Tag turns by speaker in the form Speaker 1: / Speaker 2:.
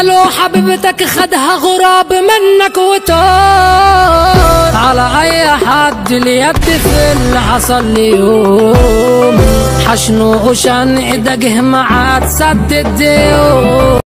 Speaker 1: قالوا حبيبتك خدها غراب منك وتون، على اي حد اليد في اللي حصل لي يوم، حشنو وشان ايدك معاد سد الديون.